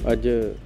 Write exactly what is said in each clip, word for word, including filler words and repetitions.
ਅੱਜ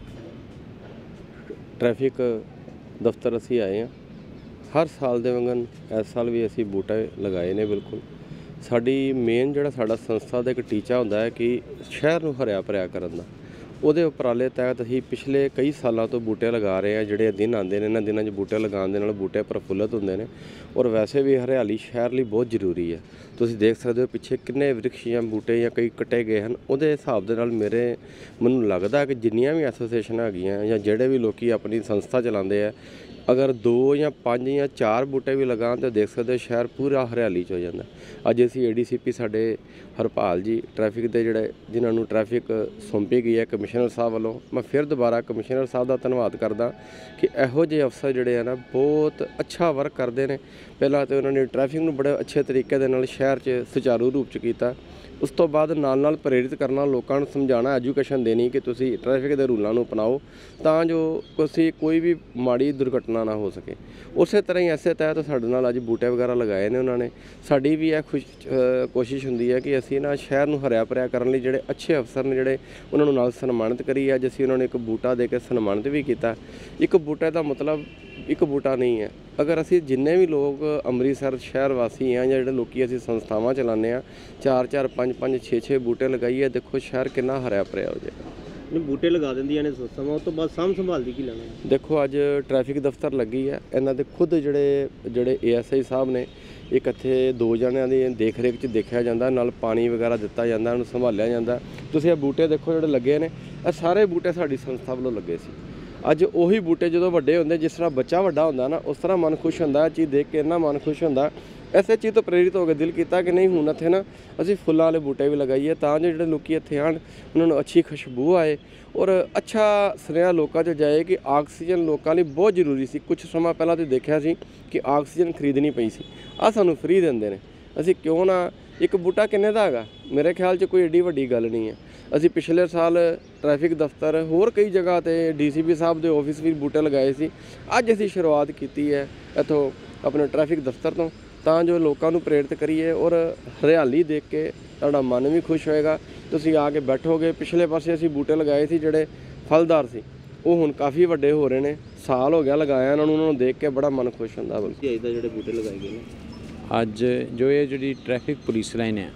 ट्रैफिक दफ्तर असी आए हैं। हर साल दे वांगन इस साल भी असी बूटे लगाए ने। बिल्कुल साडी मेन जिहड़ा साडा संस्था दा एक टीचा हुंदा है कि शहर नूं हरिया भरिया करन दा, ਉਹਦੇ ਉਪਰਾਲੇ तहत ਅਸੀਂ पिछले कई सालों तो बूटे लगा रहे हैं। ਜਿਹੜੇ दिन आते हैं इन्हां दिनां 'ਚ बूटे लगाउण दे नाल बूटे प्रफुल्लित ਹੁੰਦੇ ਨੇ और वैसे भी हरियाली शहर ਲਈ बहुत ਜ਼ਰੂਰੀ है। ਤੁਸੀਂ देख सकते हो पिछे किन्ने वृक्ष ਜਾਂ बूटे ਜਾਂ कई कटे गए हैं। ਉਹਦੇ ਹਿਸਾਬ ਦੇ ਨਾਲ ਮੇਰੇ ਮੈਨੂੰ ਲੱਗਦਾ कि जिन्नियां भी ਐਸੋਸੀਏਸ਼ਨ ਹੈਗੀਆਂ ਜਾਂ ਜਿਹੜੇ ਵੀ ਲੋਕੀ ਆਪਣੀ ਸੰਸਥਾ ਚਲਾਉਂਦੇ ਆ, अगर दो या पाँच या चार बूटे भी लगान तो देख सकते शहर पूरा हरियाली च हो जाता। अज असी ए डी सी पी साडे हरपाल जी ट्रैफिक के जिहड़े जिन्हां नूं ट्रैफिक सौंपी गई है कमिश्नर साहब वालों, मैं फिर दोबारा कमिश्नर साहब का धन्यवाद करदा कि इहो जिहे अफसर जिहड़े है ना बहुत अच्छा वर्क करते हैं। पहला तो उन्होंने ट्रैफिक नूं बड़े अच्छे तरीके दे नाल शहर च सुचारू रूप च कीता। उस तो बाद नाल नाल प्रेरित करना, लोगों को समझाना, एजुकेशन देनी कि तुसी ट्रैफिक के रूलों को अपनाओ तां जो तुसी कोई भी माड़ी दुर्घटना ना हो सके। उस तरह ही ऐसे तहत साडे नाल अज बूटे वगैरह लगाए ने उन्होंने। साडी भी यह खुश कोशिश हुंदी है कि असी ना शहर नूं हरिया भरिया करन लई जिहड़े अच्छे अफसर ने जिहड़े उन्हां नूं नाल सन्मानित करिए। अज असी उन्होंने एक बूटा दे के सन्मानित भी किया। एक बूटे का मतलब एक बूटा नहीं है। अगर असी जिन्ने भी लोग अमृतसर शहर वासी हैं या जो लोग असी संस्थावां चलाने चार चार पाँच पाँच छे छे बूटे लगाइए, देखो शहर कितना हरिया भरिया हो जाएगा। बूटे लगा देंदियां ने संस्थावां, उस तो बाद साਂਭ संभाल दी की लेना। देखो अज ट्रैफिक दफ्तर लगी है, इन्हां दे खुद जिहड़े जिहड़े ए एस आई साहब ने एक इत्थे दो जणियां दी देख रेख च देखिया जांदा, नाल पानी वगैरह दिता जांदा, उन्हें संभालिया जांदा। तुसीं ये बूटे देखो जिहड़े लगे ने, ये सारे बूटे साडी संस्था वालों लगे सी। अज उही बूटे जो वड्डे होंदे, जिस तरह बच्चा वड्डा होंदा ना, उस तरह मन खुश होंदा। चीज़ देख के इन्ना मन खुश होंदा। इसे चीज़ तो प्रेरित होकर दिल किया कि नहीं हुण इत्थे ना असीं फुल्लां वाले बूटे भी लगाइए तां जो जिहड़े लोकी इत्थे आण उन्होंने अच्छी खुशबू आए और अच्छा सुनेहा लोकां च जाए कि ऑक्सीजन लोकां लई बहुत जरूरी सी। कुछ समा पहलां तो देखिया सी कि ऑक्सीजन खरीदनी पई सी, आ सानूं फ्री दिंदे ने। असीं क्यों ना, एक बूटा किन्ने दा हैगा मेरे ख्याल च कोई एडी वड्डी गल नहीं है। असी पिछले साल ट्रैफिक दफ्तर होर कई जगह ते डी सी पी साहब के ऑफिस भी बूटे लगाए सी। अज असी शुरुआत की है इत्थों अपने ट्रैफिक दफ्तर तो, तां जो लोगों को प्रेरित करिए और हरियाली देख के तुहाडा मन भी खुश होएगा। तुसीं आके बैठोगे। पिछले पासे असी बूटे लगाए थे जिहड़े फलदार सी, वो हुण काफ़ी वड्डे हो रहे हैं। साल हो गया लगाया उन्होंने, उन्होंने देख के बड़ा मन खुश होंदा। बल्कि अज जिहड़े बूटे लगाए गए ने, अज जो ये जिहड़ी ट्रैफिक पुलिस लाइन है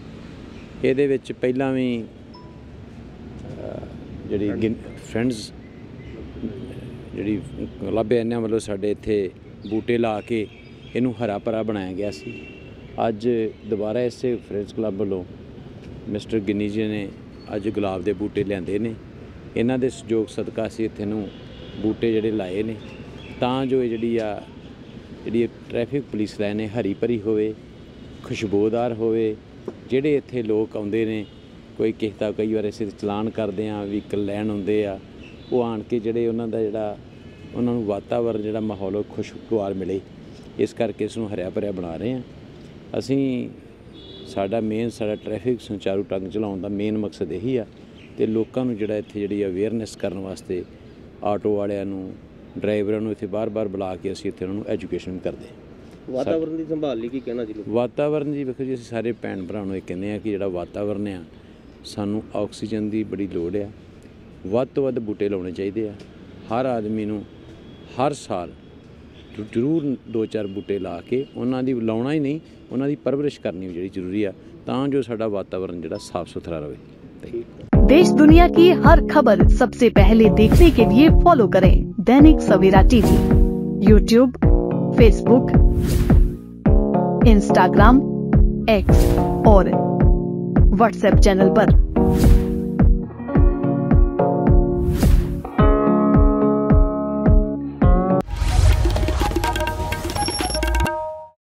इहदे विच पहिलां भी जिहड़ी फ्रेंड्स जिहड़ी क्लब है इन्हां वल्लों साडे इत्थे बूटे ला के इनू हरा भरा बनाया गया सी। अज दोबारा इसे फ्रेंड्स क्लब वालों मिस्टर गिन्नी जी ने अज गुलाब के बूटे लियाते ने। इन्हां दे सहयोग सदका असीं इत्थे नूं बूटे जिहड़े लाए ने तां जो जिहड़ी आ जिहड़ी ट्रैफिक पुलिस लाइन हरी भरी होवे, खुशबूदार होवे। जिहड़े इत्थे लोग आउंदे ने, कोई किसी का कई बार असीं चलान करदे आ, व्हीकल लैण आउंदे आ, वो आण के जिहड़े उन्हां दा जिहड़ा उन्हां नूं वातावरण जिहड़ा माहौल खुशगवार मिले, इस करके इसनूं हरिया भरिया बना रहे हैं। असीं साडा मेन साडा ट्रैफिक सुचारू ढंग चलाउण दा मेन मकसद यही आ ते लोकां नूं जिहड़ा इत्थे जिहड़ी अवेयरनैस करन वास्ते आटो वालियां नूं, ड्राइवरां नूं इत्थे बार बार बुला के असीं इत्थे उन्हां नूं एजुकेशन करदे। वातावरण की संभाल लई की कहना जी? वातावरण जी वेखो जी, असीं सारे भैन भरावां नूं इह कहंदे आ कि जिहड़ा वातावरण आ सानूं ऑक्सीजन की बड़ी लोड़ आ। वध तो वध बूटे लाउणे चाहीदे आ। हर आदमी नूं हर साल जरूर दो चार बूटे ला के उन्हां दी लाउणा ही नहीं, उन्हां दी परवरिश करनी भी जिहड़ी जरूरी आ तां जो साडा वातावरण जिहड़ा साफ सुथरा रहे। देश दुनिया की हर खबर सबसे पहले देखने के लिए फॉलो करें Dainik Savera TV, YouTube, Facebook, Instagram, X और व्हाट्सएप चैनल पर।